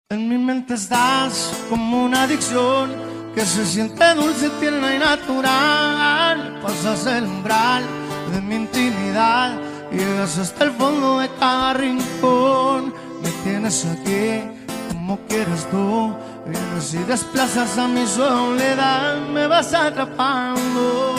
En mi mente estás como una adicción que se siente dulce, tierna y natural. Pasas el umbral de mi intimidad, llegas hasta el fondo de cada rincón. Me tienes aquí como quieres tú, vienes y desplazas a mi soledad, me vas atrapando.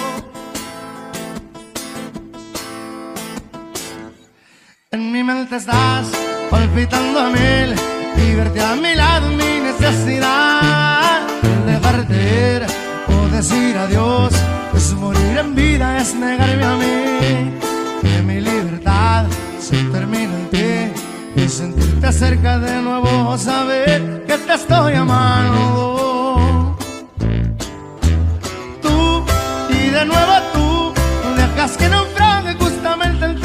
En mi mente estás palpitando a mil y verte a mi lado es mi necesidad. Dejarte ir o decir adiós es morir en vida, es negarme a mí. Que mi libertad se termina en ti y sentirte cerca de nuevo, saber que te estoy amando. Tú y de nuevo tú dejas que naufrague justamente en ti.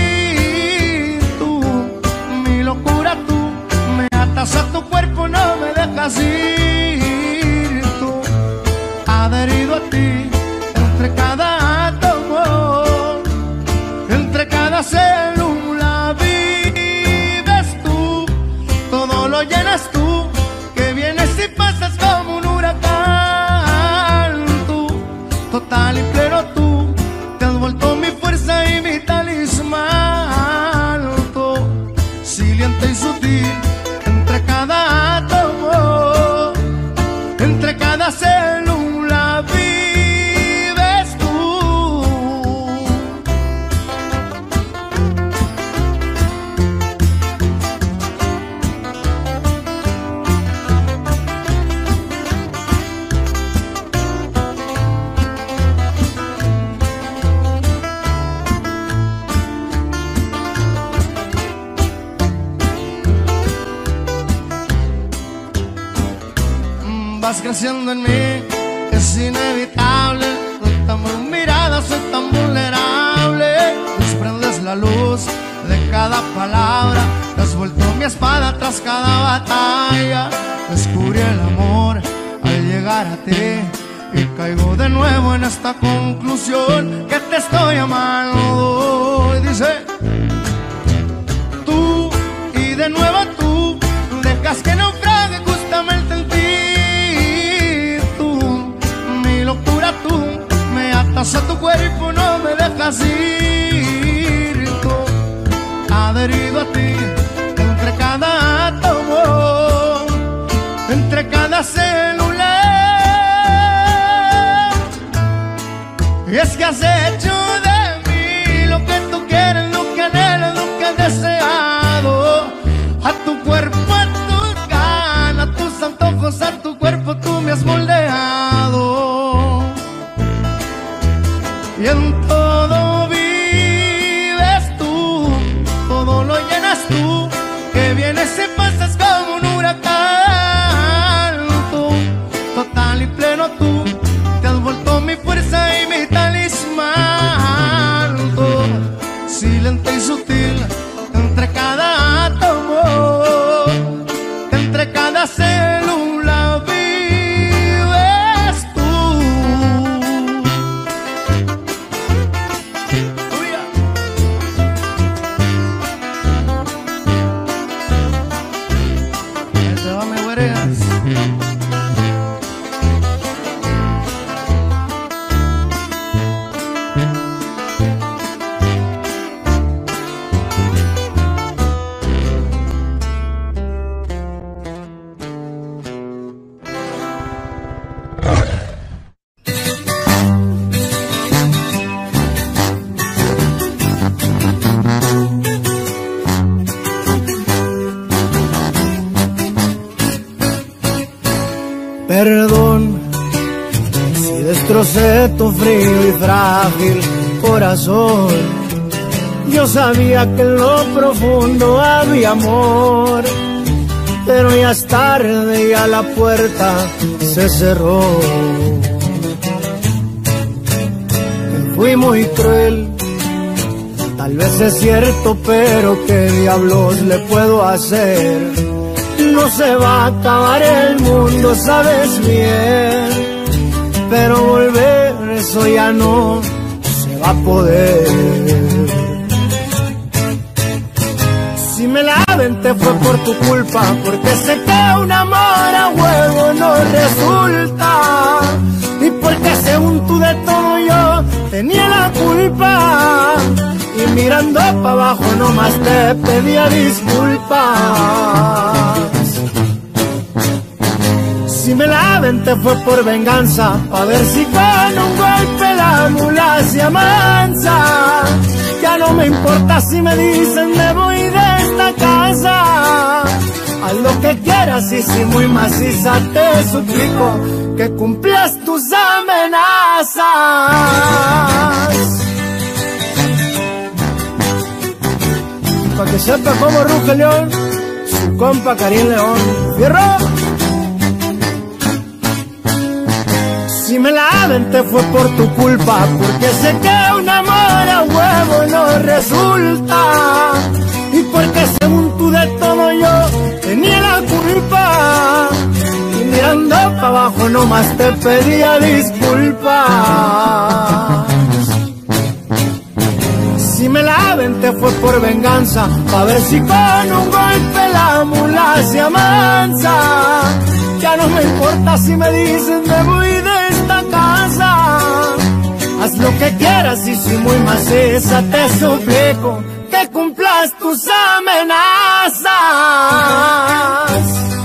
A tu cuerpo no me dejas ir, tú adherido a ti, entre cada átomo, entre cada célula vives tú, todo lo llenas tú, que vienes y pasas como un huracán, tú, total y pleno tú, te has vuelto mi fuerza y mi talismán, tú, silente y sutil. Entre cada átomo, entre cada célula vives tú. Vas creciendo en mí, es inevitable. Soy tan mirada, soy tan vulnerable. Desprendes la luz de cada palabra, te has vuelto mi espada tras cada batalla. Descubrí el amor al llegar a ti y caigo de nuevo en esta conclusión que te estoy amando. Y dice, tú y de nuevo tú dejas que naufrague justamente en ti. Tú me atas a tu cuerpo, no me dejas ir, tú adherido a ti, entre cada átomo, entre cada célula. Y es que has hecho de mí lo que tú quieres, lo que anhelas, lo que has deseado. A tu cuerpo, a tus ganas, a tus antojos, a tu cuerpo tú me has moldeado. Y en todo vives tú, todo lo llenas tú, que vienes y pasas como un huracán, tú, total y pleno tú, te has vuelto mi fuerza y mi talismán, tú, silente y sutil, entre cada átomo, entre cada célula vives tú. Perdón si destrocé tu frío y frágil corazón. Yo sabía que en lo profundo había amor, pero ya es tarde, ya la puerta se cerró. Fui muy cruel, tal vez es cierto, pero ¿qué diablos le puedo hacer? No se va a acabar el mundo, sabes bien, pero volver, eso ya no se va a poder. Si me la aventé fue por tu culpa, porque sé que un amor a huevo no resulta. Y porque según tú de todo yo tenía la culpa. Y mirando para abajo nomás te pedía disculpas. Si me la aventé fue por venganza, pa' ver si con un golpe la mula se amansa. Ya no me importa si me dicen me voy de esta casa. Haz lo que quieras y si muy maciza te suplico que cumplas tus amenazas. Pa' que sepa cómo ruge León, su compa Karim León. ¡Fierro! Si me la aventé fue por tu culpa, porque sé que un amor a huevo no resulta. Y porque según tú de todo yo tenía la culpa. Y mirando para abajo nomás te pedía disculpas. Si me la aventé fue por venganza, pa' ver si con un golpe la mula se amansa. Ya no me importa si me dicen me voy de esta casa. Haz lo que quieras y si muy maciza te suplico que cumplas tus amenazas.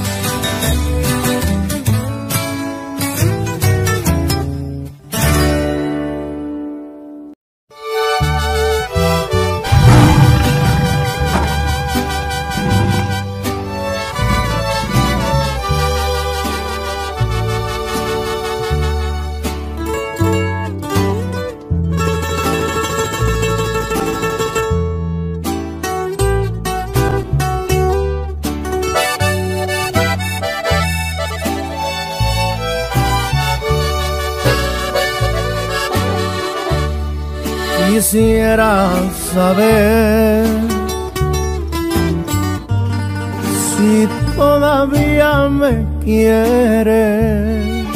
Quisiera saber si todavía me quieres,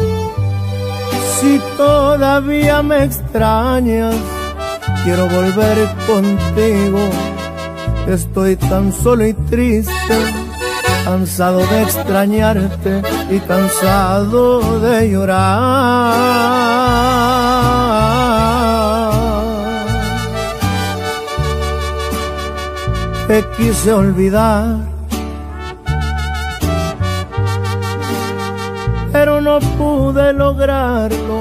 si todavía me extrañas. Quiero volver contigo, estoy tan solo y triste, cansado de extrañarte y cansado de llorar. Te quise olvidar, pero no pude lograrlo.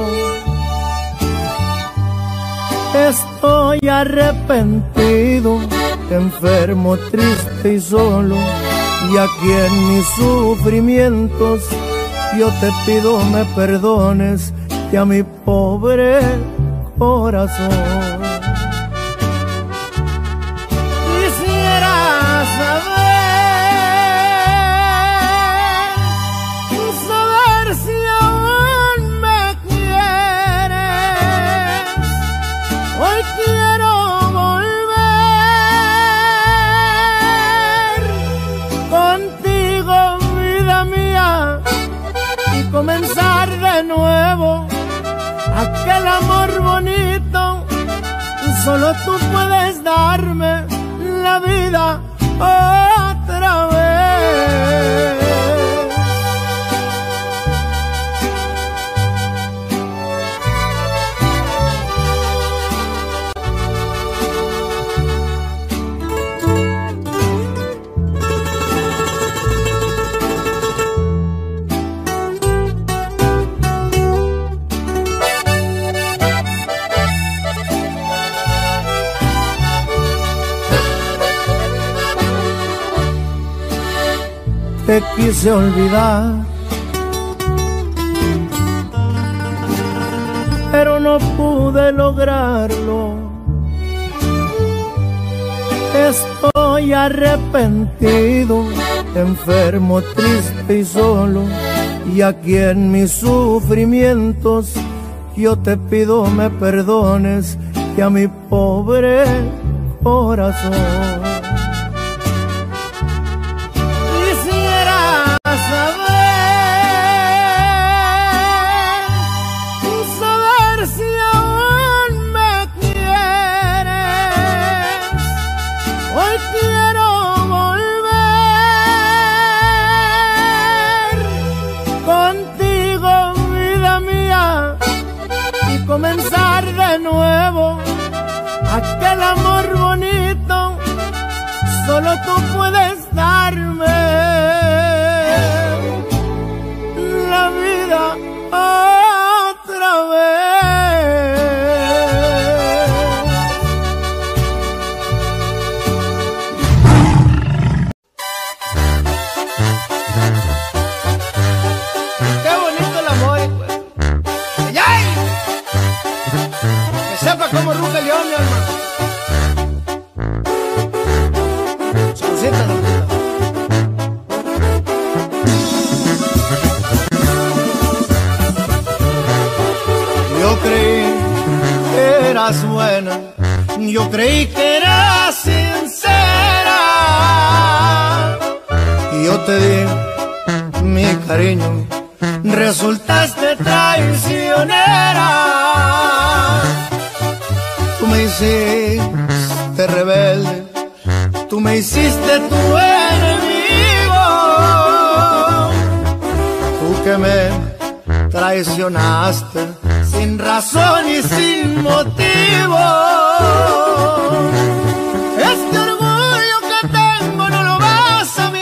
Estoy arrepentido, enfermo, triste y solo. Y aquí en mis sufrimientos yo te pido me perdones y a mi pobre corazón. Comenzar de nuevo aquel amor bonito, solo tú puedes darme la vida otra vez. Te quise olvidar, pero no pude lograrlo. Estoy arrepentido, enfermo, triste y solo. Y aquí en mis sufrimientos yo te pido me perdones y a mi pobre corazón. Hoy quiero solo tú puedes darme la vida otra vez. Qué bonito el amor, pues. ¡Ay! Que sepa cómo ruge el león, mi alma. Yo creí que eras buena, yo creí que eras sincera, y yo te di mi cariño, resultaste traicionera. Tú me hiciste rebelde, tú me hiciste tu enemigo, tú que me traicionaste sin razón y sin motivo. Este orgullo que tengo no lo vas a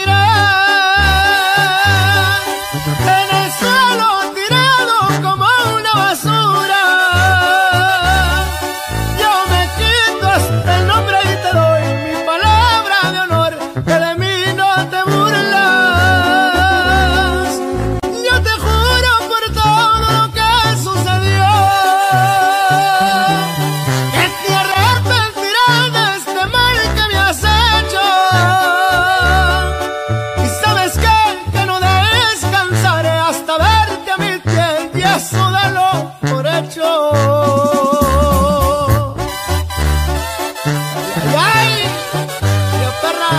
mirar, en el suelo tirado como una basura. Yo me quito hasta el nombre y te doy mi palabra de honor, que de mí no te burlas. Yo te juro por todo lo que sucedió, que te arrepentirás de este mal que me has hecho. Y sabes que no descansaré hasta verte a mi piel, y eso dalo por hecho. ¡Ay! ¡Dios, perra!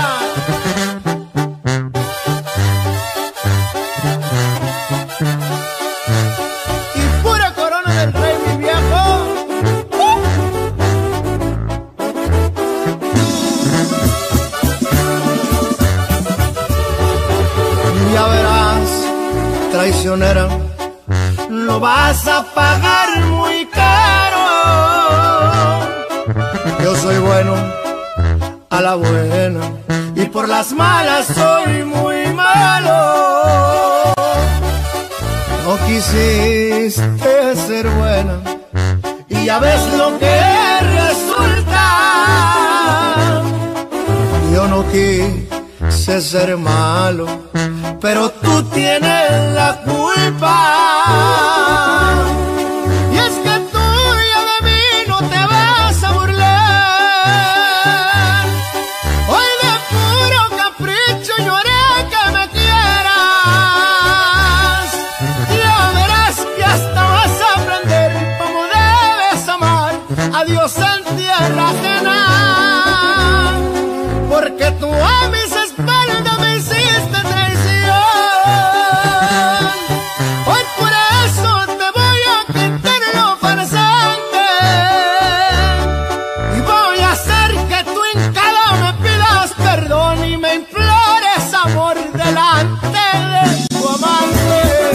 Y pura corona del rey, mi viejo. Ya verás, traicionera, lo vas a pagar muy caro. Yo soy bueno a la buena, y por las malas soy muy malo. No quisiste ser buena, y ya ves lo que resulta. Yo no quise ser malo, pero tú tienes la culpa. Y es que tú ya de mí no te vas a burlar. Hoy de puro capricho yo haré que me quieras. Ya verás que hasta vas a aprender cómo debes amar a Dios en tierra ajena. Porque tú a mis espaldas me hiciste traición. Hoy por eso te voy a quitar lo farsante, y voy a hacer que tú hincada me pidas perdón y me implores amor delante de tu amante.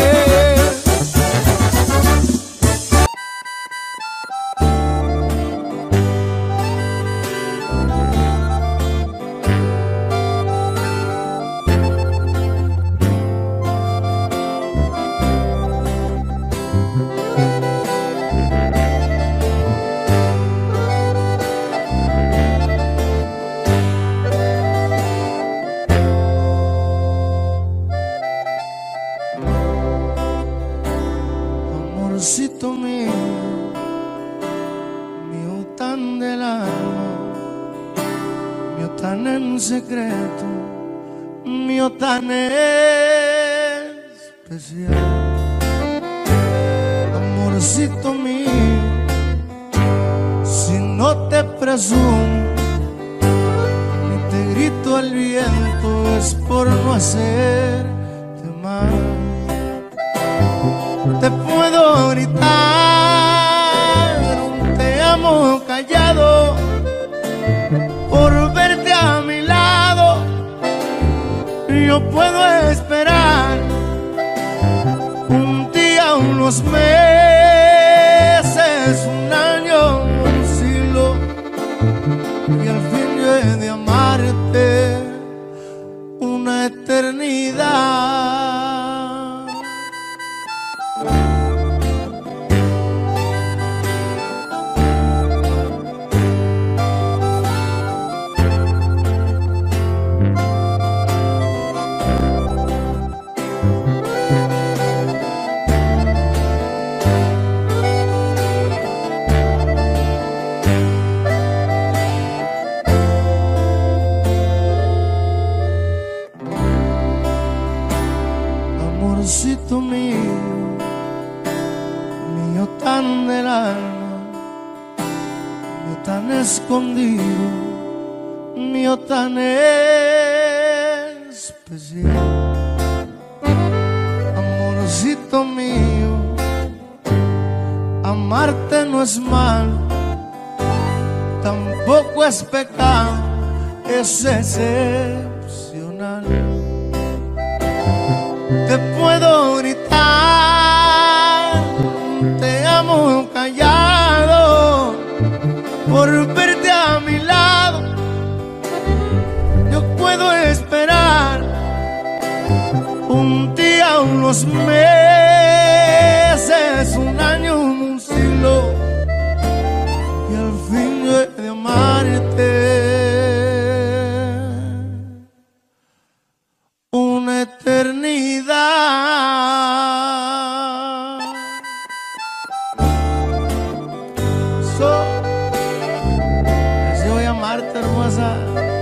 Amorcito mío, mío tan del alma, mío tan en secreto, mío tan especial. Amorcito mío, si no te presumo ni te grito al viento, es por no hacerte mal. Te puedo gritar un te amo callado por verte a mi lado. Yo puedo esperar un día, unos meses, un año, un siglo, y al fin yo he de amarte. amorcito mío, mío tan del alma, mío tan escondido, mío tan especial. Amorcito mío, amarte no es malo, tampoco es pecado, es excepcional. Te puedo gritar, te amo callado, por verte a mi lado. Yo puedo esperar un día, unos meses, un año, un siglo, y al fin yo he de amarte una eternidad. Así voy a amarte, hermosa.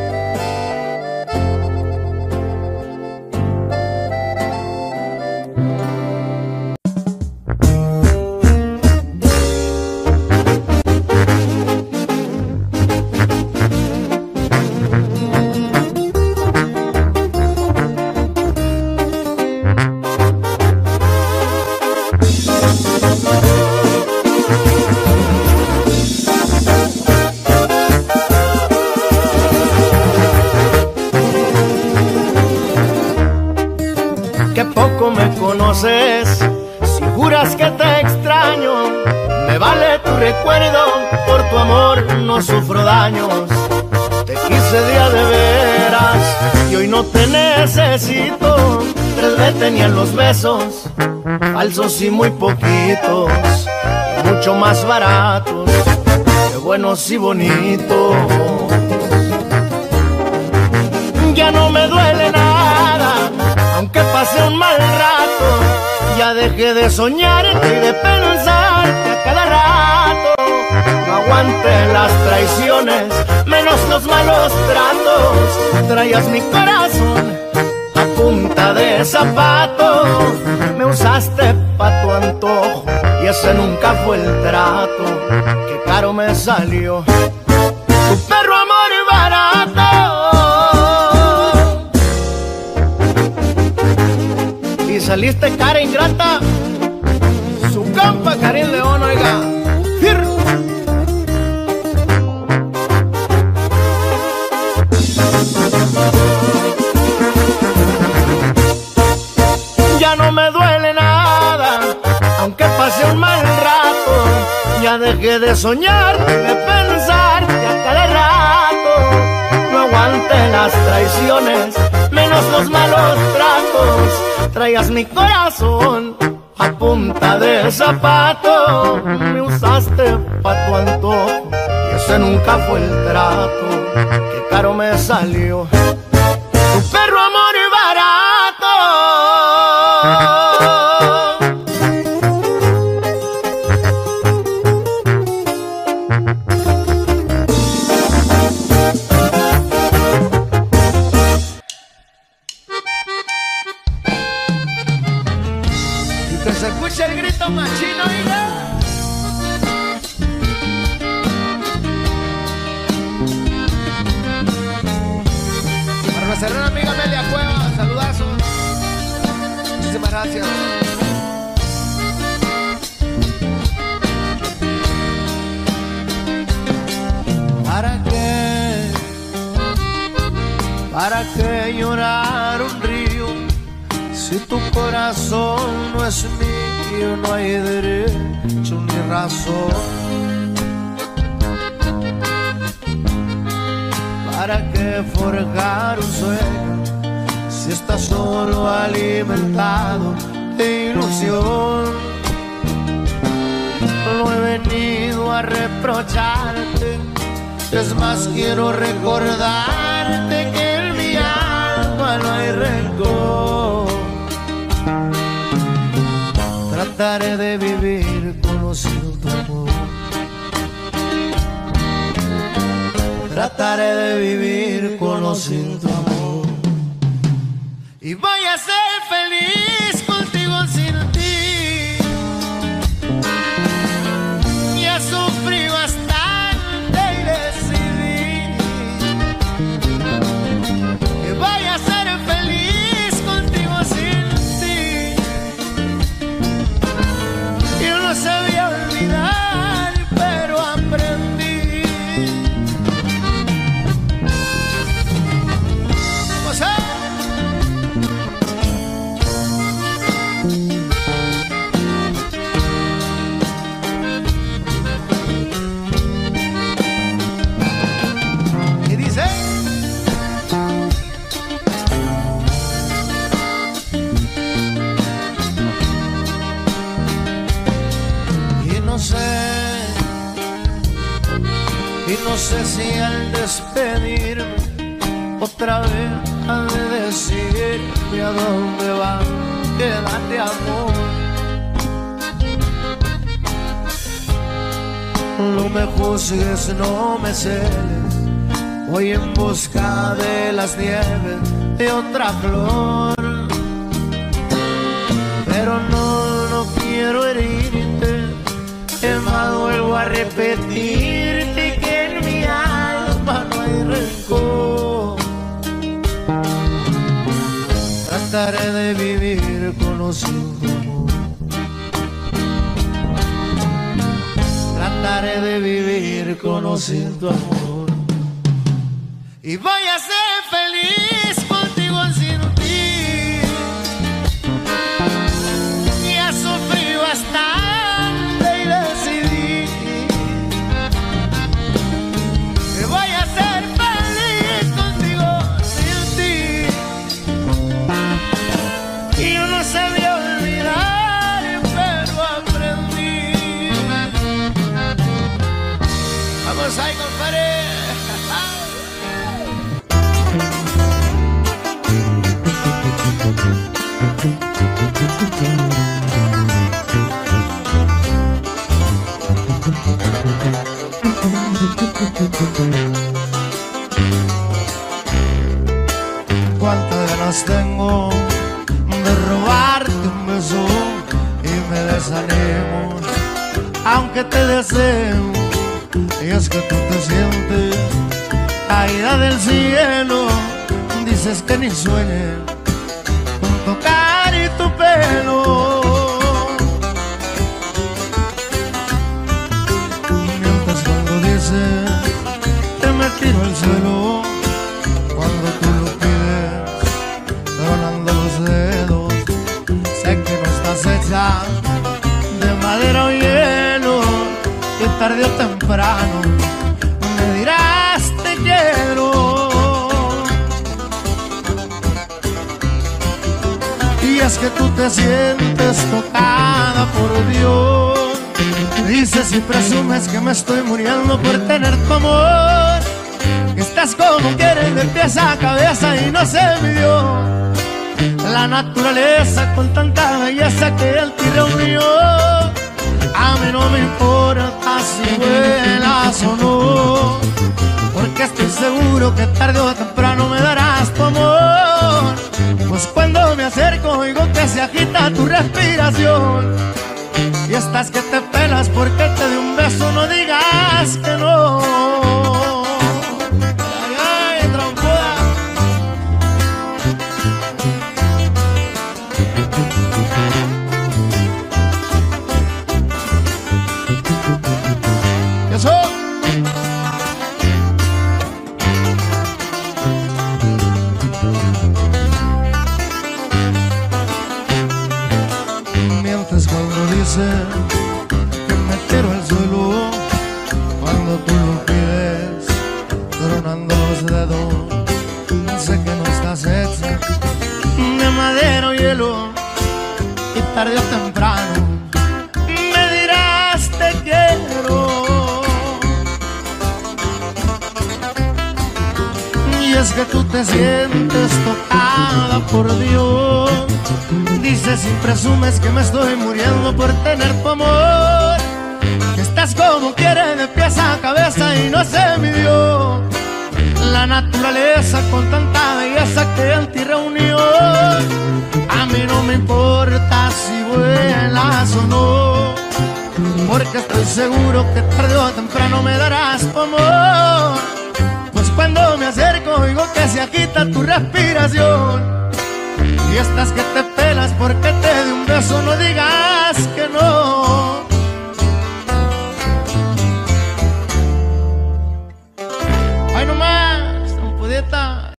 Que poco me conoces, si juras que te extraño, me vale tu recuerdo, por tu amor no sufro daños. Te quise día de veras y hoy no te necesito. 3 tenían los besos, falsos y muy poquitos, y mucho más baratos que buenos y bonitos. Ya no me duele nada, aunque pase un mal rato, ya dejé de soñarte y de pensarte a cada rato. No aguanté las traiciones, menos los malos tratos. Traías mi corazón a punta de zapato. Me usaste pa' tu antojo y ese nunca fue el trato. Qué caro me salió tu perro amor barato. Y saliste cara ingrata, su campa Karin León, oiga. Ya no me duele nada, aunque pase un mal rato. Ya dejé de soñar, de pensarte a cada rato. No aguanté las traiciones, menos los malos tratos. Traías mi corazón a punta de zapato. Me usaste pa' tu antojo y ese nunca fue el trato. Qué caro me salió tu perro amor barato. Se escucha el grito machino, oiga. Para nuestra gran amiga Amelia Cueva, saludazos. Muchísimas gracias. ¿Para qué llorar un río? Si tu corazón no es mío, no hay derecho ni razón. ¿Para qué forjar un sueño si estás solo alimentado de ilusión? No he venido a reprocharte, es más quiero recordarte que en mi alma no hay rencor. Trataré de vivir conociendo tu amor. Trataré de vivir conociendo tu amor. Y voy a ser feliz contigo. sé si al despedirme otra vez ha de decirme a dónde va, quédate amor. No me juzgues, no me celes, voy en busca de las nieves de otra flor. Pero no quiero herirte, es más vuelvo a repetirte que en mi alma no hay rencor. Trataré de vivir conociendo amor, trataré de vivir conociendo amor, y voy a ser feliz contigo sin ti. Ya sufrí bastante y decidí que voy a ser feliz contigo sin ti. Y yo no sabía olvidar, pero aprendí. Vamos ahí, compadre. Cuántas ganas tengo de robarte un beso y me desanimo, aunque te deseo. Y es que tú te sientes caída del cielo, dices que ni sueñes con tocar y tu pelo. Mientras cuando dices te me tiro al suelo, cuando tú lo pides tronando los dedos, sé que no estás hecha de madera o hielo, que tarde o temprano me dirás te quiero. Y es que tú te sientes tocada por Dios, dices y presumes que me estoy muriendo por tener tu amor, que estás como quieres de pies a cabeza y no se midió la naturaleza con tanta belleza que él te reunió. A mí no me importa si vuelas o no, porque estoy seguro que tarde o temprano me darás tu amor. Pues cuando me acerco oigo que se agita tu respiración, y estás que te pelas porque te doy un beso, no digas que no. Ay, ay, trompuda. Eso. Mientes cuando dices que me tiro al suelo, cuando tú lo pides tronando los dedos, sé que no estás hecha de madera o hielo, y tarde o temprano me dirás te quiero. Y es que tú te sientes tocada por Dios, dices y presumes que me estoy muriendo por tener tu amor, que estás como quieres de pies a cabeza y no se midió la naturaleza con tanta belleza que en ti reunió. A mí no me importa si vuelas o no, porque estoy seguro que tarde o temprano me darás tu amor. Pues cuando me acerco oigo que se agita tu respiración, y estás que te pelas porque te doy un beso, no digas que no. Ay, nomás, trompudeta.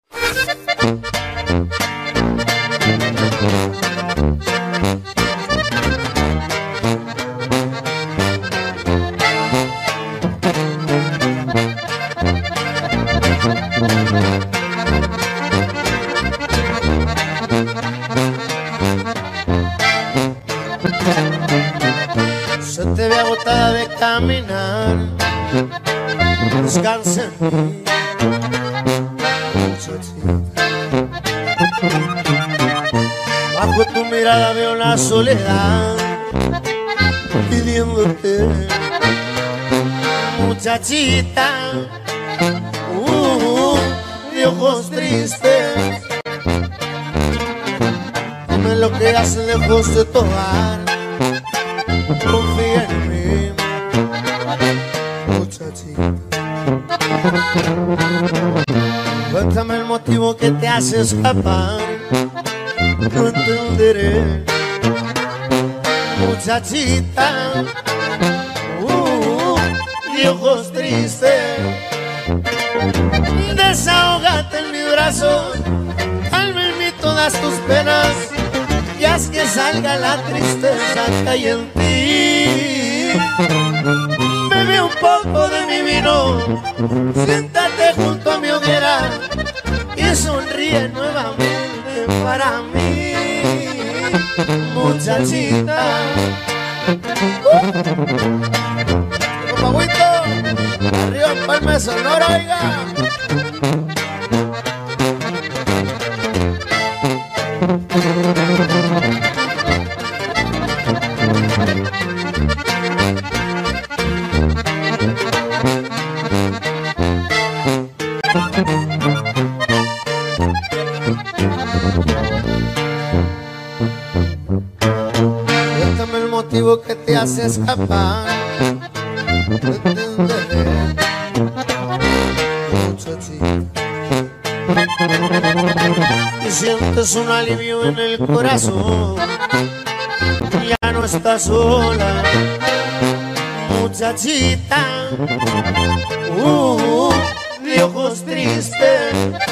Se te ve agotada de caminar, descansa en mí, muchachita. Bajo tu mirada veo la soledad pidiéndote, muchachita, de ojos tristes. Dime lo que haces lejos de tu hogar, confía en mí, muchachita. Cuéntame el motivo que te hace escapar, no entenderé, muchachita, de ojos tristes. Desahógate en mi brazo, calma todas tus penas, y haz que salga la tristeza que hay en ti. Bebe un poco de mi vino, siéntate junto a mi hoguera y sonríe nuevamente para mí, muchachita. Pagüito, arriba en Palma de Sonora, oiga. Cuéntame el motivo que te hace escapar, no entenderé, muchachita. Y sientes un alivio en el corazón, ya no estás sola, muchachita, de ojos tristes.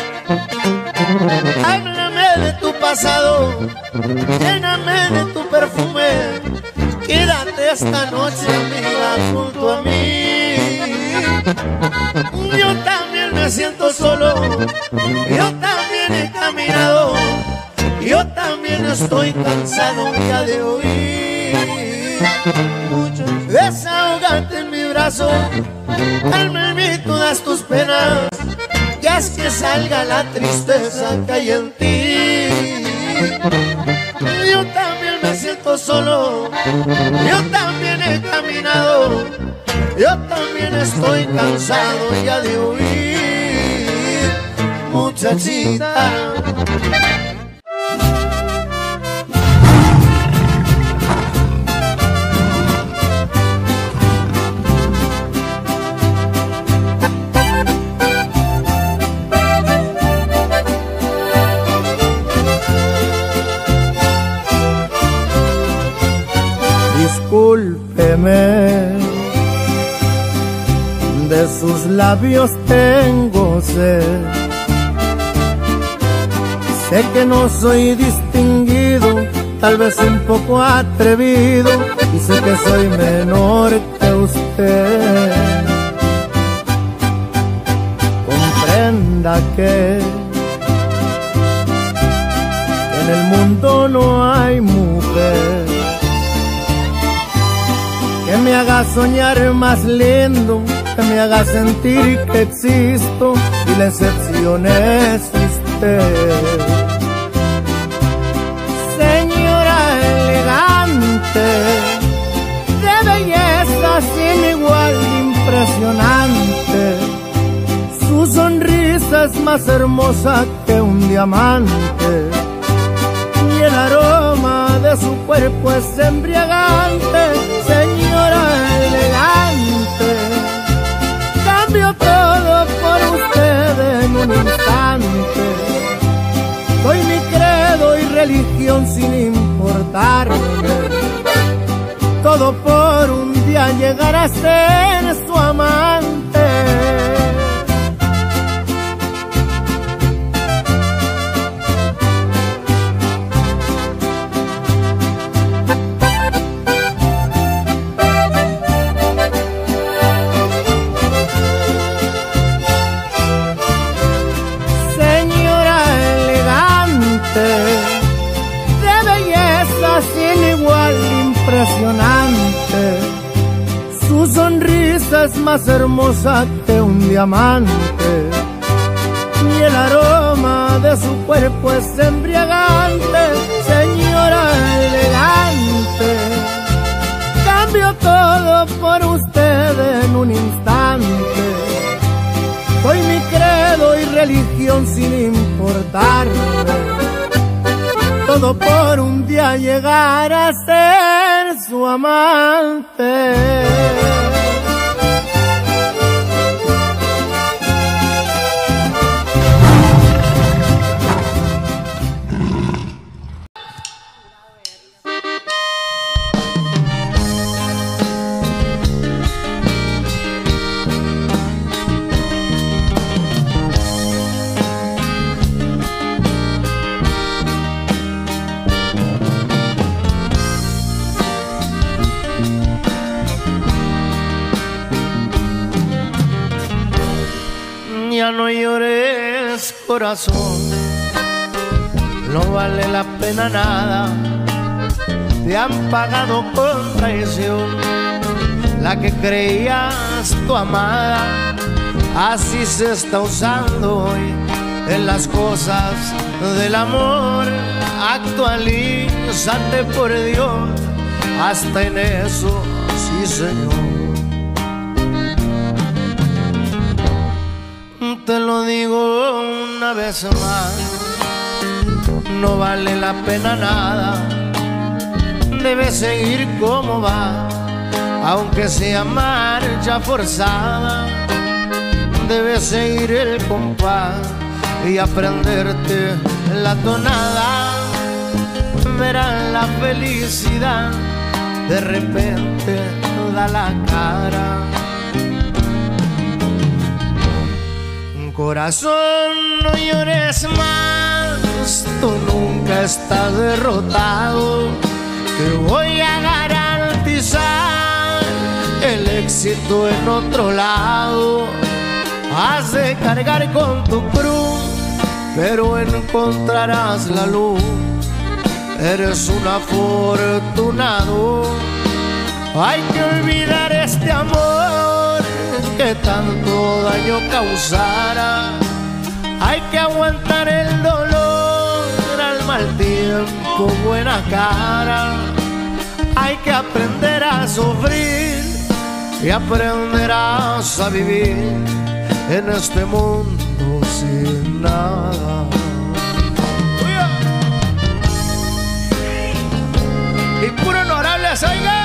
Háblame de tu pasado, lléname de tu perfume, quédate esta noche, amiga, junto a mí. Yo también me siento solo, yo también he caminado, yo también estoy cansado ya de oír. Desahógate en mi brazo, calma en mí todas tus penas, y haz que salga la tristeza que hay en ti. Yo también me siento solo, yo también he caminado, yo también estoy cansado ya de huir, muchachita. Discúlpeme, de sus labios tengo sed. Sé que no soy distinguido, tal vez un poco atrevido, y sé que soy menor que usted. Comprenda que en el mundo no hay mujer que me haga soñar más lindo, que me haga sentir que existo, y la excepción es usted. Señora elegante, de belleza sin igual, impresionante, su sonrisa es más hermosa que un diamante, y el aroma de su cuerpo es embriagante. Señora elegante, cambio todo por usted en un instante. Doy mi credo y religión sin importarme, todo por un día llegar a ser su amante. De belleza sin igual, impresionante, su sonrisa es más hermosa que un diamante, y el aroma de su cuerpo es embriagante. Señora elegante, cambio todo por usted en un instante. Soy mi credo y religión sin importarme, todo por un día llegar a ser su amante. Ya no llores, corazón, no vale la pena nada. Te han pagado con traición la que creías tu amada. Así se está usando hoy en las cosas del amor. Actualízate por Dios, hasta en eso, sí señor. Te lo digo una vez más, no vale la pena nada. Debes seguir como va, aunque sea marcha forzada. Debes seguir el compás y aprenderte la tonada. Verás la felicidad, de repente da la cara. Corazón, no llores más, tú nunca estás derrotado. Te voy a garantizar el éxito en otro lado. Has de cargar con tu cruz, pero encontrarás la luz. Eres un afortunado. Hay que olvidar este amor que tanto daño causara. Hay que aguantar el dolor, al mal tiempo buena cara. Hay que aprender a sufrir y aprenderás a vivir en este mundo sin nada. Y puro honorable, oiga.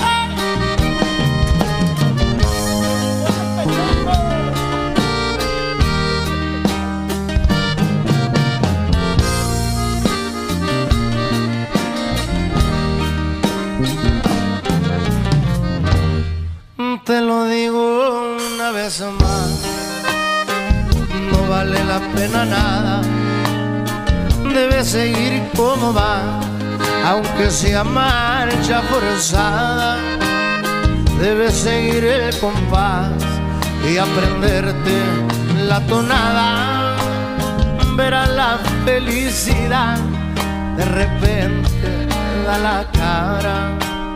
Te lo digo una vez más, no vale la pena nada. Debes seguir como va, aunque sea marcha forzada. Debes seguir el compás y aprenderte la tonada. Verás la felicidad, de repente da la cara.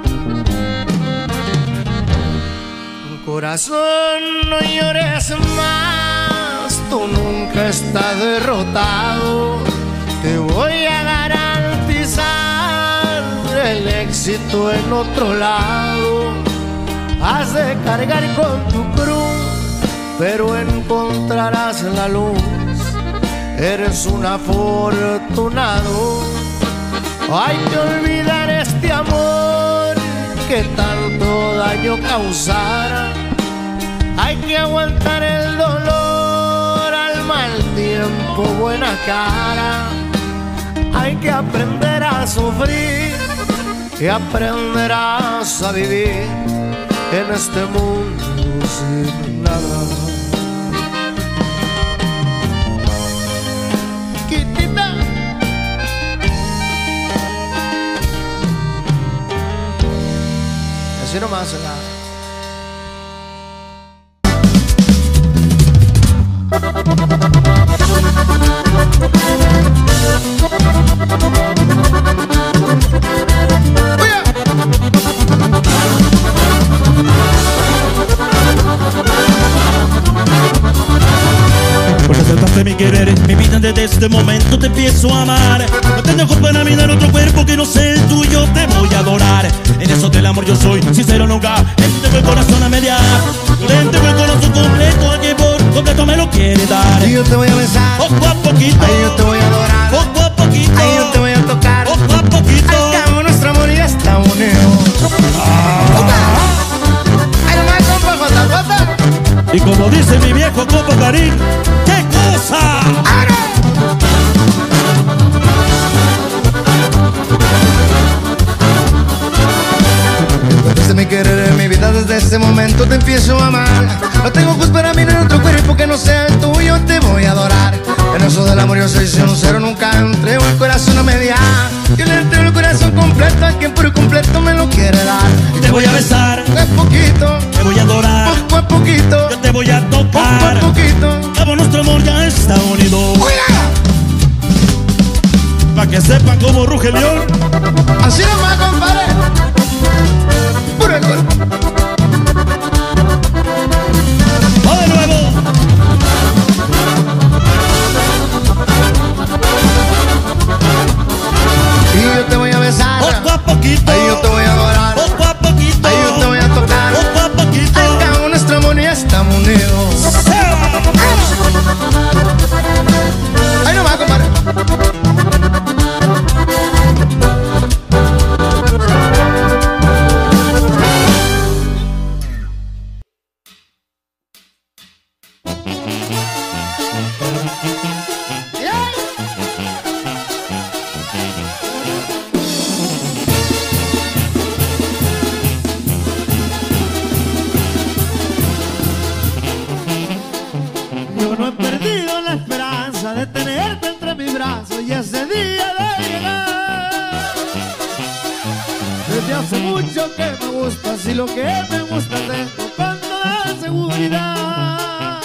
Corazón, no llores más, tú nunca estás derrotado. Te voy a garantizar el éxito en otro lado. Has de cargar con tu cruz, pero encontrarás la luz. Eres un afortunado. Hay que olvidar este amor que tanto daño causara. Hay que aguantar el dolor, al mal tiempo buena cara. Hay que aprender a sufrir y aprenderás a vivir en este mundo sin nada. Quitita. Así nomás, nada. momento te empiezo a amar. No te dejo para mirar otro cuerpo que no sea el tuyo, te voy a adorar. En eso del amor yo soy sincero nunca. Entrego el corazón a mediar. Te entrego el corazón completo, a que por completo me lo quiere dar. Y yo te voy a besar, poco a poquito. ay, yo te voy a adorar, poco a poquito. ay, yo te voy a tocar, poco a poquito. al cabo nuestro amor ya está unido. Ay, nomás, compa, jota. Y como dice mi viejo compa Karim, ¡qué cosa! Desde mi querer en mi vida, desde ese momento te empiezo a amar. No tengo ojos para mirar otro cuerpo que no sea el tuyo, te voy a adorar. En eso del amor yo soy sincero, nunca entrego el corazón a media. Yo le entrego el corazón completo a quien por completo me lo quiere dar. Te voy a besar, poco a poquito, te voy a adorar, poco a poquito, yo te voy a poco tocar. a poquito. Cabo nuestro amor ya está unido. ¡Oiga! Pa' que sepan cómo ruge el león. Así nomás, compadre. Puro el cuerpo. ¡Va de nuevo! Y yo te voy a besar, Poco a poquito. ay, yo te voy a adorar, Poco a poquito. ay, yo te voy a tocar. Poco a poquito. Al cabo nuestro amor ya estamos unidos. Ahí nomás, compadre. Yo no he perdido la esperanza de tenerte entre mis brazos y ese día de llegar. Desde hace mucho que me gustas y lo que me gusta tengo con toda seguridad.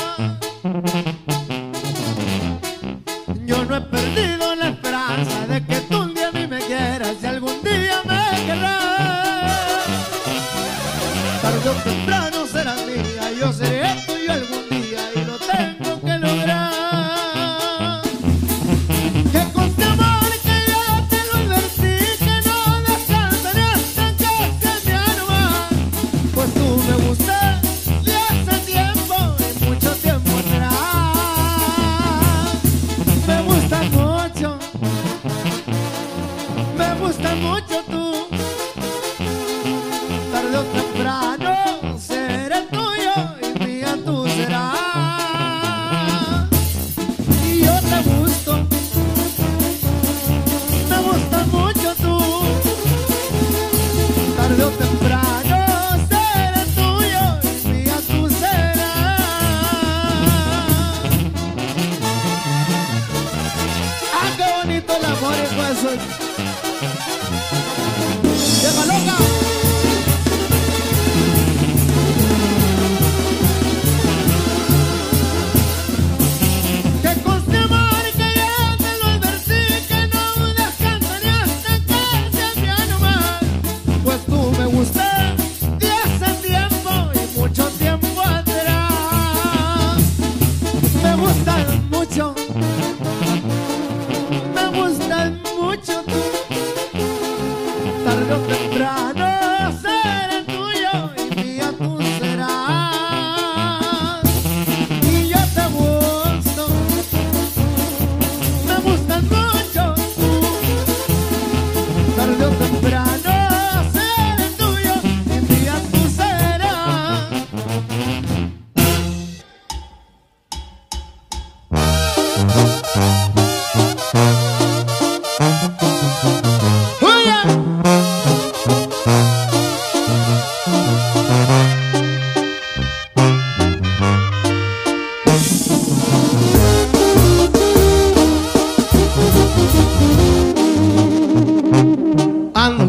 Yo no he perdido la esperanza de que tú un día a mí me quieras y algún día me querrás. Tarde o temprano serás mía, yo seré tuyo algún día y lo tengo que lograr. Que con tu amor que ya te lo advertí, que no descansaré hasta que se me anoma. Pues tú me gustas de hace tiempo y mucho tiempo atrás. Me gustas mucho, me gusta mucho tú. Tarde o temprano seré tuyo y mía tú serás. Y yo te gusto, me gusta mucho tú. Tarde o temprano seré tuyo y mía tú serás. Ah, qué bonito el amor y pues. ¡Lleva loca! Que con tu amor que ya te lo advertí, que no descansaré hasta que se me anoma. Pues tú me gustas de hace tiempo y mucho tiempo atrás. Me gustas mucho, me gustas mucho tú. Tarde o temprano seré tuyo y mía tú serás. Y yo te gusto, me gustas mucho tú. Tarde o temprano seré tuyo y mía tú serás. ¡Oye! Ando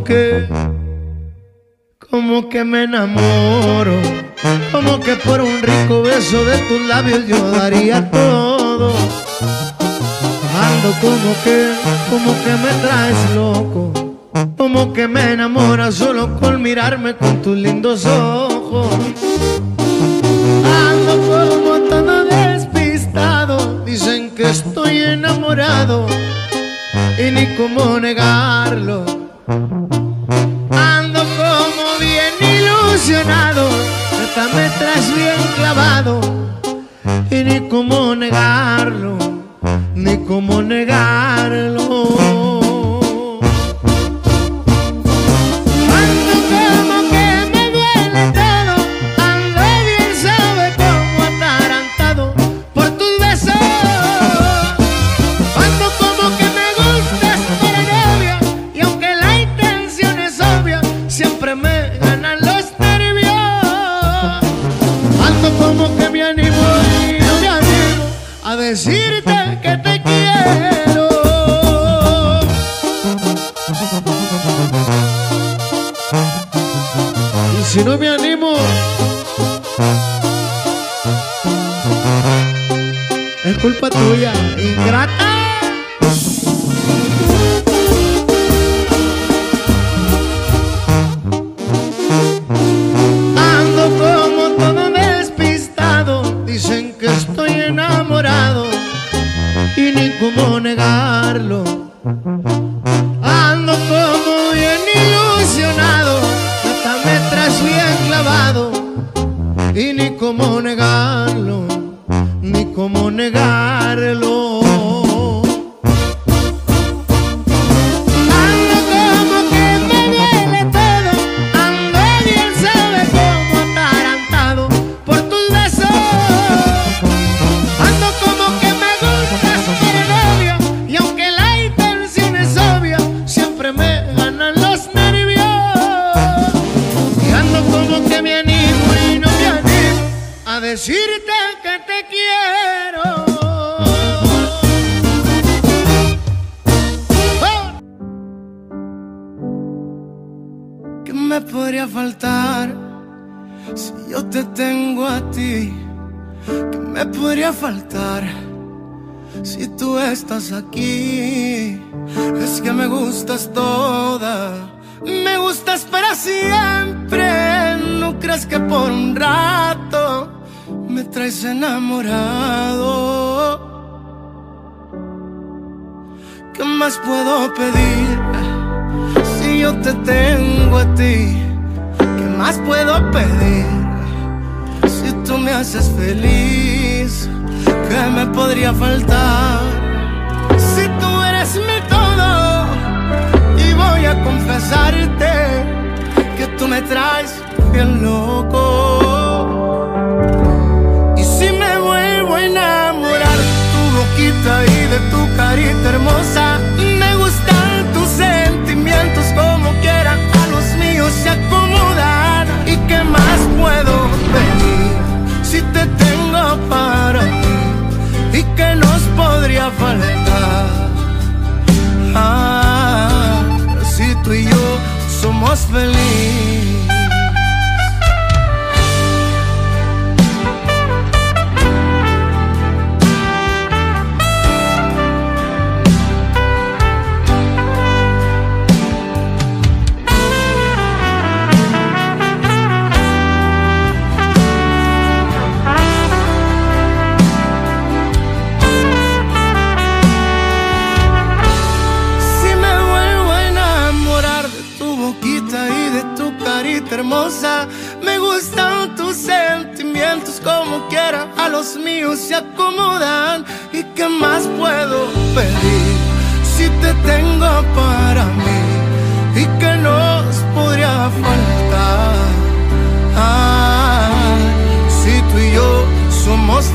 como que me enamoro, como que por un rico beso de tus labios yo daría todo. Ando como que me traes loco, como que me enamoras solo con mirarme con tus lindos ojos. Ando como todo despistado, dicen que que estoy enamorado y ni cómo negarlo. Ando como bien ilusionado, hasta me traes bien clavado y ni cómo negarlo, ni cómo negarlo. Decirte que te quiero. Y si no me animo, es culpa tuya, ingrata. Ando como todo despistado, dicen que estoy enamorado y ni cómo negarlo. Ando como bien ilusionado, hasta me traes bien clavado y ni cómo negarlo, ni cómo negarlo. Ando como que me duele todo, ando bien sabe como atarantado por tus besos. Ando como que me gustas por novio y aunque la intención es obvia, siempre me ganan los nervios. Y ando como que me animo y no me animo a decirte que te quiero. ¿Qué me podría faltar si yo te tengo a ti? ¿Qué me podría faltar si tú estás aquí? Es que me gustas toda, me gustas para siempre. No creas que por un rato me traes enamorado. ¿Qué más puedo pedir si yo te tengo a ti? ¿Qué más puedo pedir si tú me haces feliz? ¿Qué me podría faltar si tú eres mi todo? Y voy a confesarte que tú me traes bien loco. Y si me vuelvo a enamorar de tu boquita y de tu carita hermosa, me gustan tus sentimientos como quieran a los míos se acomodan. ¿Y qué más puedo pedir si te tengo para ti? ¿Y qué nos podría faltar? Si tú y yo somos felices. Hermosa, me gustan tus sentimientos como quiera a los míos se acomodan. ¿Y qué más puedo pedir si te tengo para mí? ¿Y qué nos podría faltar? Si tú y yo somos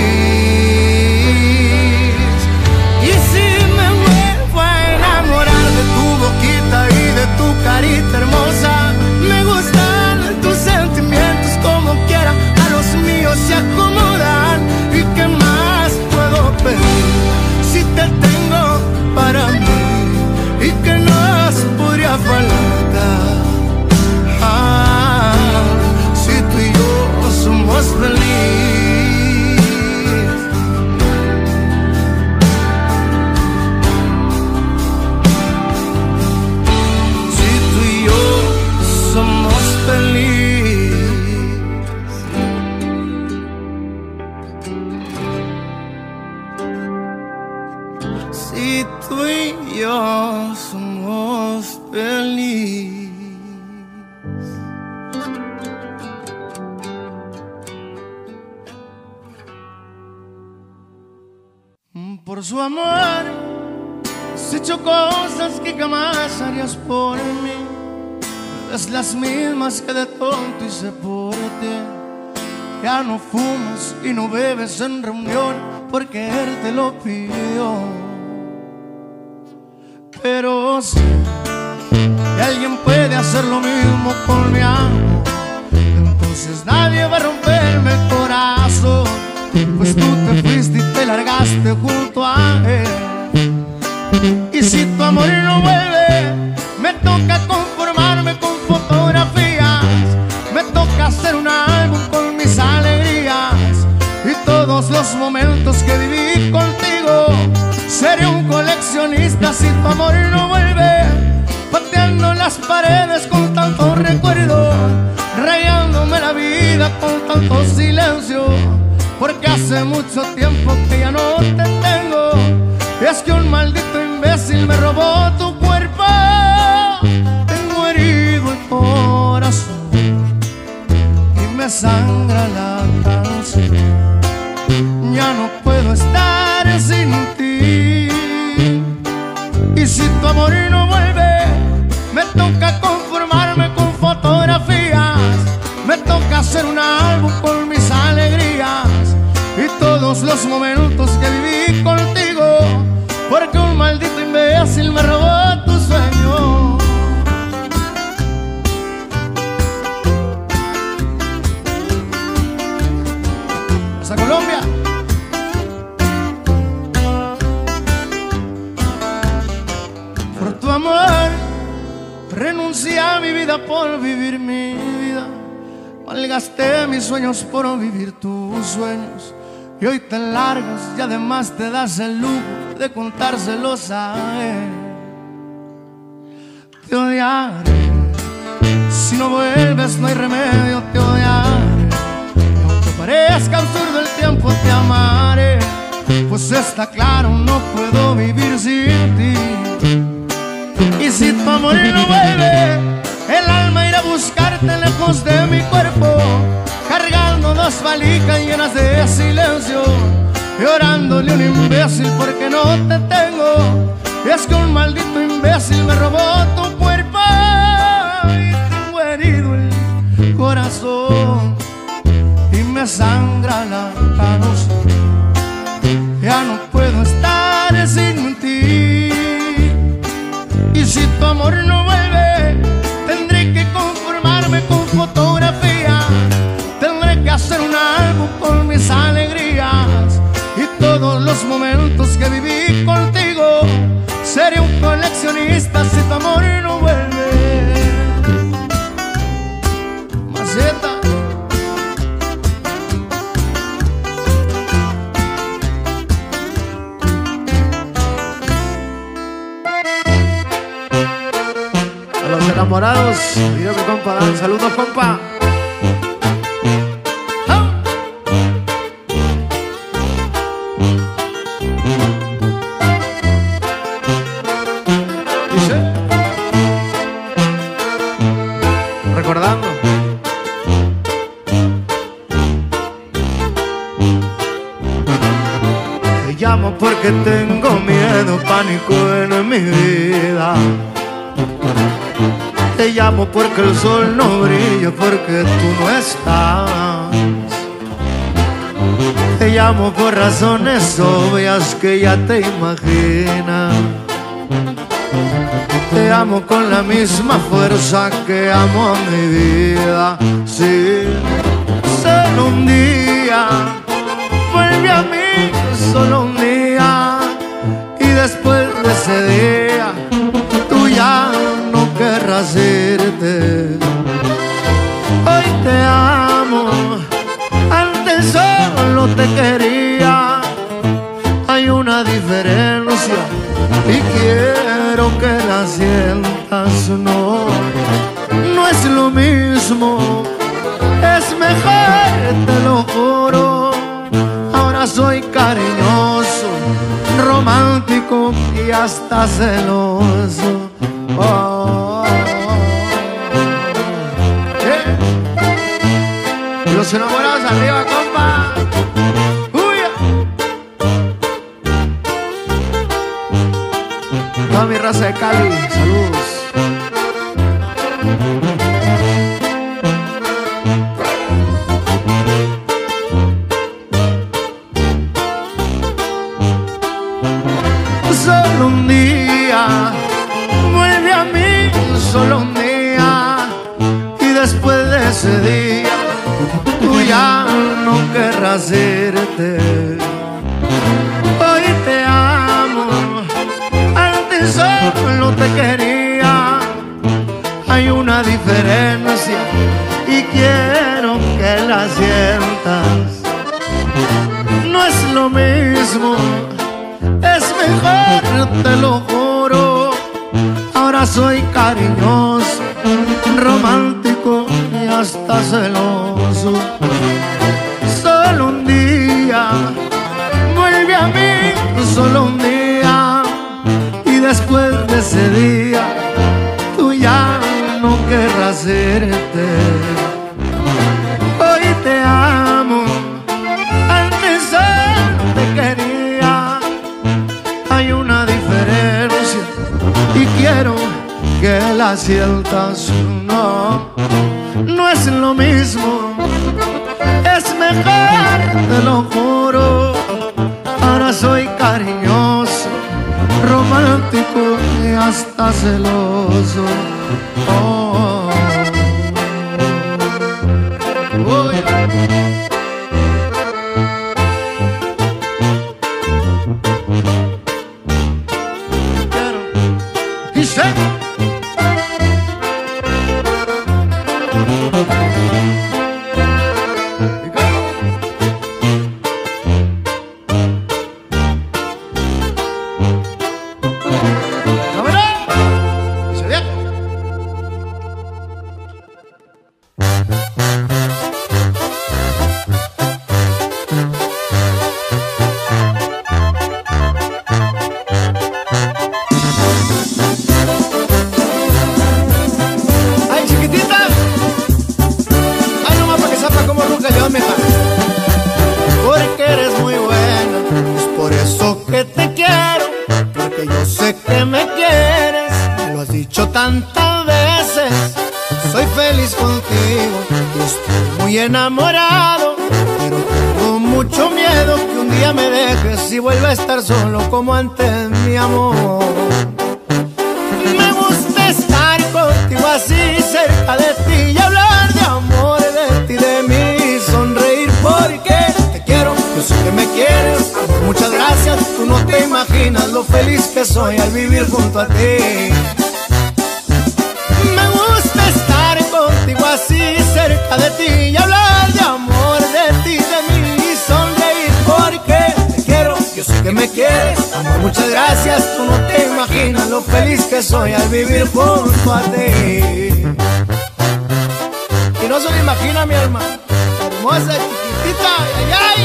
felices. Y si me vuelvo a enamorar de tu boquita y de tu carita hermosa, me gustan tus sentimientos como quieran a los míos se acomodan. ¿Y qué más puedo pedir si te tengo para mí? ¿Y qué nos podría faltar? Si tú y yo somos felices. y tú y yo somos felices. Por su amor has hecho cosas que jamás harías por mí. Es las mismas que de tonto hice por ti. Ya no fumas y no bebes en reunión porque él te lo pidió. Pero sé que alguien puede hacer lo mismo con mi amor. Entonces nadie va a romperme el corazón, pues tú te fuiste y te largaste junto a él. Y si tu amor no vuelve, me toca conformarme con fotografías. Me toca hacer un álbum con mis alegrías y todos los momentos que viví contigo. Seré un coleccionista si tu amor no vuelve, pateando las paredes con tantos recuerdos, rayándome la vida con tanto silencio. Porque hace mucho tiempo que ya no te tengo. Es que un maldito imbécil me robó tu cuerpo. Tengo herido el corazón y me sangra la canción. Ya no puedo estar sin ti. Y si tu amor no vuelve, me toca conformarme con fotografías. Me toca hacer un álbum con mis alegrías y todos los momentos que viví contigo, porque un maldito imbécil me robó tu sueño. Hasta Colombia. Por tu amor renuncié a mi vida por vivir mi vida. Malgasté mis sueños por vivir tus sueños. Y hoy te largas y además te das el lujo de contárselos a él. Te odiaré, si no vuelves no hay remedio, te odiaré. Y aunque parezca absurdo el tiempo te amaré, pues está claro no puedo vivir sin ti. Y si tu amor no vuelve, el alma irá a buscarte lejos de mi cuerpo, cargando dos valijas llenas de silencio, llorándole a un imbécil porque no te tengo. Y es que un maldito imbécil me robó tu cuerpo y tengo herido el corazón y me sangra la canción. Ya no puedo estar sin ti. Y si tu amor no vuelve, tendré que conformarme con fotografías. Tendré que hacer un álbum con mis alegrías y todos los momentos que viví contigo. Seré un coleccionista si tu amor no vuelve. Maceta. A los enamorados, mira mi compa, saludos compa. Recordando. Te llamo porque tengo miedo, pánico en mi vida. Te llamo porque el sol no brilla, porque tú no estás. Te llamo por razones obvias que ya te imaginas. Te amo con la misma fuerza que amo a mi vida. Sí, solo un día, vuelve a mí, solo un día. Y después de ese día, tú ya no querrás irte. Hoy te amo, antes solo te quería. Hay una diferencia y quiero que la sientas. No, no es lo mismo, es mejor, te lo juro. Ahora soy cariñoso, romántico y hasta celoso. Oh, los enamorados arriba, compa. Toda mi raza de Cali, saludos. Solo un día, vuelve a mí, solo un día, y después de ese día, tú ya no querrás irte. Hoy te amo, antes solo te quería, hay una diferencia y quiero que la sientas. No es lo mismo, es mejor, te lo juro. Ahora soy cariñoso, romántico y hasta celoso. Solo un día, vuelve a mí, solo un día, y después de ese día, tú ya no querrás irte. Hoy te amo, antes solo te quería, hay una diferencia y quiero que la sientas. No, no es lo mismo, es mejor, te lo juro. Ahora soy cariñoso, romántico y hasta celoso. Oh, oh, dice. Tantas veces soy feliz contigo y estoy muy enamorado, pero tengo mucho miedo que un día me dejes y vuelva a estar solo como antes, mi amor. Me gusta estar contigo así cerca de ti y hablar de amor, de ti, de mí, sonreír porque te quiero, yo sé que me quieres, amor, muchas gracias, tú no te imaginas lo feliz que soy al vivir junto a ti. Así cerca de ti y hablar de amor, de ti, de mí y sonreír porque te quiero, yo sé que me quieres, amor, muchas gracias, tú no te imaginas lo feliz que soy al vivir junto a ti. Y no se lo imagina mi alma, hermosa, chiquitita, ay, ay.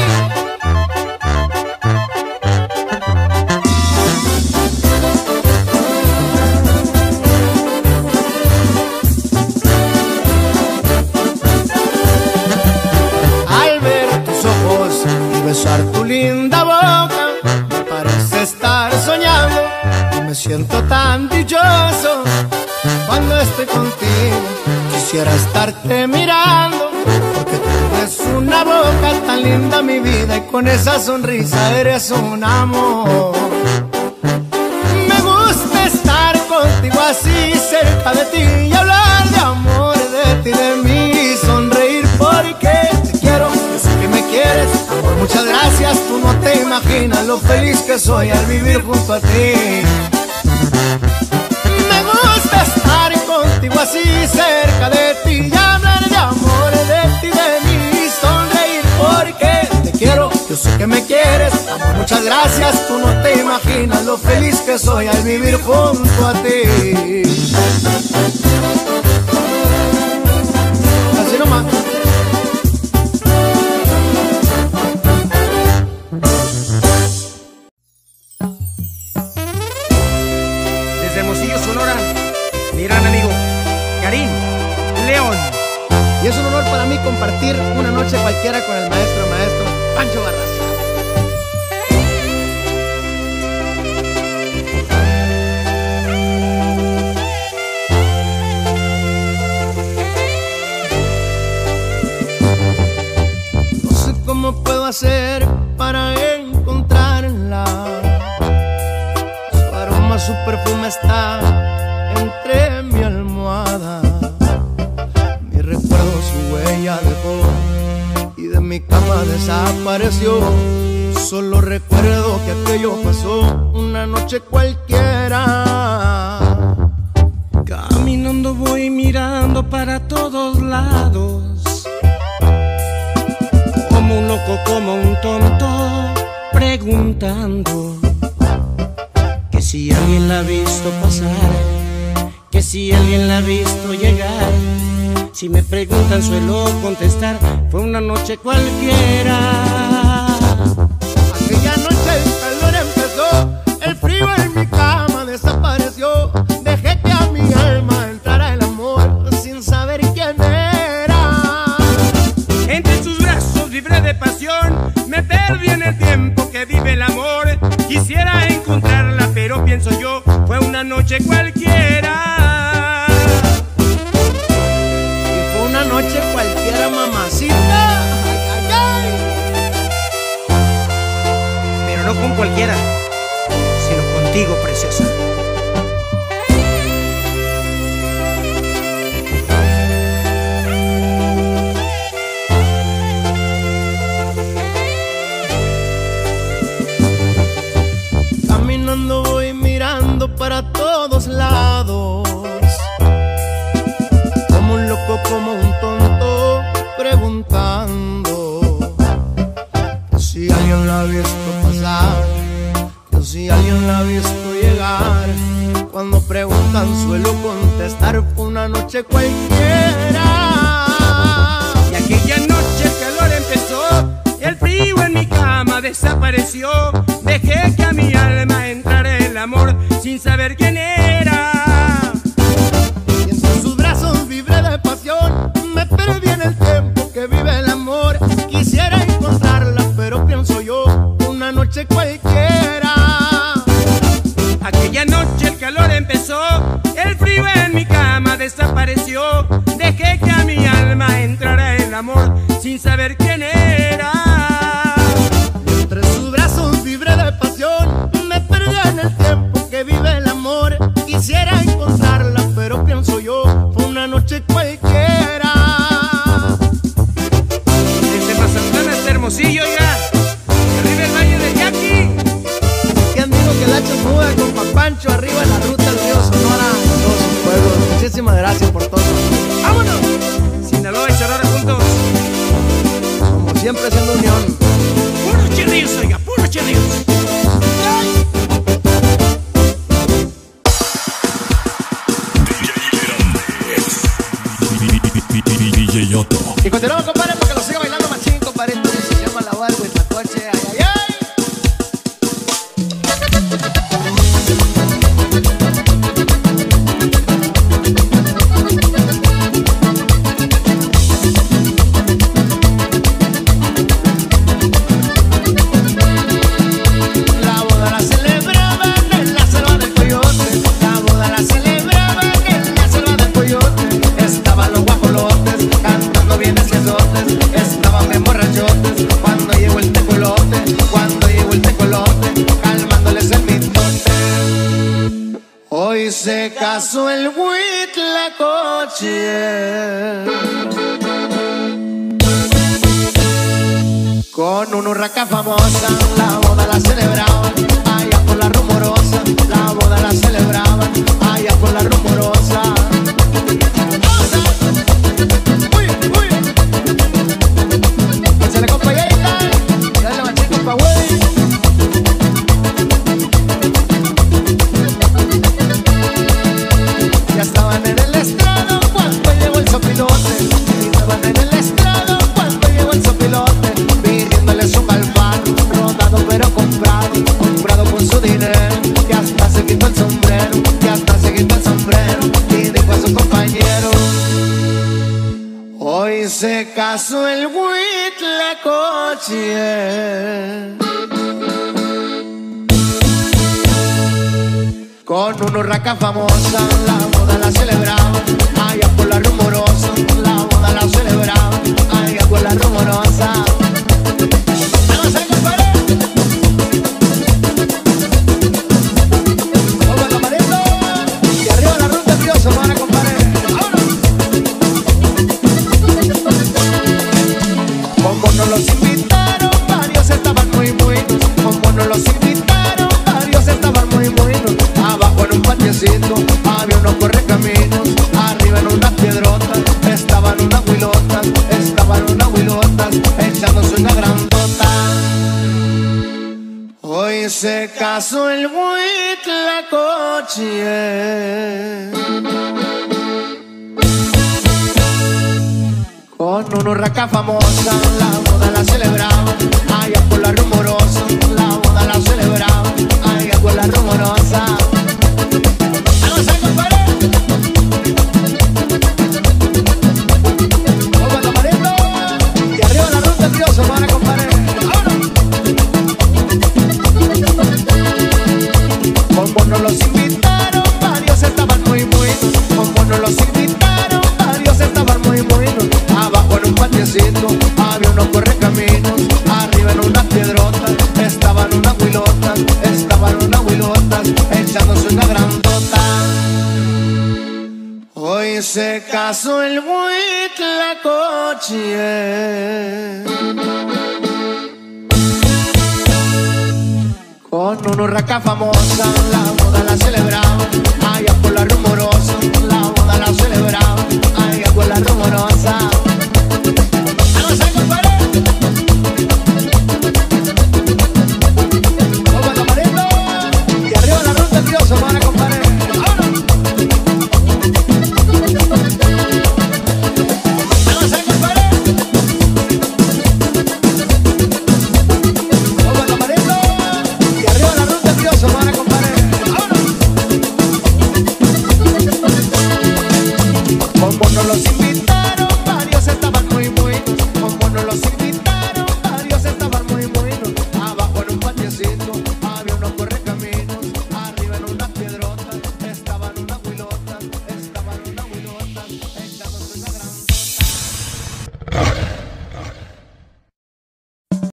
Besar tu linda boca, me parece estar soñando y me siento tan dichoso cuando estoy contigo. Quisiera estarte mirando porque tú eres una boca tan linda, mi vida, y con esa sonrisa eres un amor. Me gusta estar contigo así cerca de ti y hablar de amor, de ti, de mí y sonreír porque te quiero, yo sé que me quieres, amor, muchas gracias, tú no te imaginas lo feliz que soy al vivir junto a ti. Me gusta estar contigo así cerca de ti y hablar de amor, de ti, de mí y sonreír porque te quiero, yo sé que me quieres, amor, muchas gracias, tú no te imaginas lo feliz que soy al vivir junto a ti. Así nomás. desde Hermosillo, Sonora, mi gran amigo Karim León. Y es un honor para mí compartir una noche cualquiera con el maestro Pancho Barraza. ¿Cómo puedo hacer para encontrarla? Su aroma, su perfume está entre mi almohada. Mi recuerdo, su huella dejó y de mi cama desapareció. Solo recuerdo que aquello pasó una noche cualquiera. Caminando voy mirando para todos lados, como un loco, como un tonto, preguntando que si alguien la ha visto pasar, que si alguien la ha visto llegar. Si me preguntan suelo contestar, fue una noche cualquiera. Aquella noche el calor empezó, el frío en mi cama desapareció. Dejé que a mi alma entrara el amor sin saber quién era. Entre sus brazos vibré de pasión, me perdí en el tiempo que vive el amor. Quisiera encontrarla, pero pienso yo, fue una noche cualquiera. Y fue una noche cualquiera, mamacita. Ay, ay, ay. Pero no con cualquiera, sino contigo, preciosa. Caminando voy mirando para todos lados, como un loco, como un tonto, preguntando que si alguien la ha visto pasar, que si alguien la ha visto llegar. Cuando preguntan suelo contestar, fue una noche cualquiera. Y aquella noche el calor empezó, el frío en mi cama desapareció. Dejé que a mi alma entrara el amor sin saber quién era. Y entre sus brazos vibré de pasión, me perdí en el tiempo que vive el amor. Quisiera encontrarla, pero pienso yo, una noche cualquiera. Aquella noche el calor empezó, el frío en mi cama desapareció. Dejé que a mi alma entrara el amor sin saber quién era. Entre sus brazos vibré de pasión, me perdí en el tiempo que vive el amor. Quisiera encontrarla, pero pienso yo, fue una noche cualquiera. Desde Mazatlán hasta Hermosillo, ya, arriba el Valle del Yaqui. ¿Quién dijo que la chamuda con Papancho arriba en la ruta del río Sonora? Todos sus pueblos. Muchísimas gracias por todo. ¡Vámonos! Sinaloa y Sonora juntos, Como siempre siendo unión. puros chirrios, oiga, puros chirrios. DJ Otto. Y continuamos, compadre, para que lo siga bailando machín, compadre. Esto se llama La Huelga y Tlacoche. ¡Ay, ay, ay! La boda la celebraban en la selva del Coyote. La boda la celebraban en la selva del Coyote. Estaban los guajolotes cantando bien esquezotes. Estaban bien borrachotes cuando llegó el tecolote. Cuando llegó el tecolote, calmándoles el mitote. Hoy se casó el Huitlacoche con una urraca famosa. La boda la celebraban allá por la Rumorosa. La boda la celebraban allá por la Rumorosa. Uy, uy. Échale, compañerita. Dale machín, compa, güey. Ya estaban en el estrado cuando llegó el sopilote. Estaban en el estrado cuando llegó el sopilote, pidiéndole su calvar, rodado pero comprado, comprado se casó el Huitlacoche con una urraca famosa. La boda la celebraban allá por la Rumorosa. La boda la celebraban allá por la Rumorosa. ¡Vamos a compadre! ¡Vamos, camarito! Y arriba la ruta Dioso, van a compadre. Como nos los invitaron, varios estaban muy buenos. Como nos los invitaron, varios estaban muy buenos. Abajo en un patiecito había unos correcaminos. Arriba en unas piedrotas estaban unas huilotas. Estaban unas huilotas echándose una grandota. Hoy se casó el Huitlacoche con una urraca famosa. La boda la celebraban allá por la Rumorosa. La boda la celebraban allá por la Rumorosa. ¡Vamos a compadre! ¡Vamos, camarito! Y arriba la ruta Dioso, van a compadre. ¡Vámonos! Como nos los invitaron, varios estaban muy buenos. Como nos los invitaron, varios estaban muy buenos. Abajo en un patiecito había unos correcaminos. Arriba en unas piedrotas estaban unas huilotas. Estaban unas huilotas echándose una grandota. Hoy se casó el Huitlacoche con una urraca famosa. La boda la celebraban allá por la Rumorosa. La boda la celebraban allá por la Rumorosa. ¡Vamos a compadre! ¡Vamos, camarito! Y arriba la ruta Dioso, van a compadre. ¡Vámonos! ¡Vamos a compadre! ¡Vamos, camarito! Y arriba la ruta Dioso, van a compadre. ¡Vámonos! Como nos los invitaron, varios estaban muy buenos. Como nos los invitaron.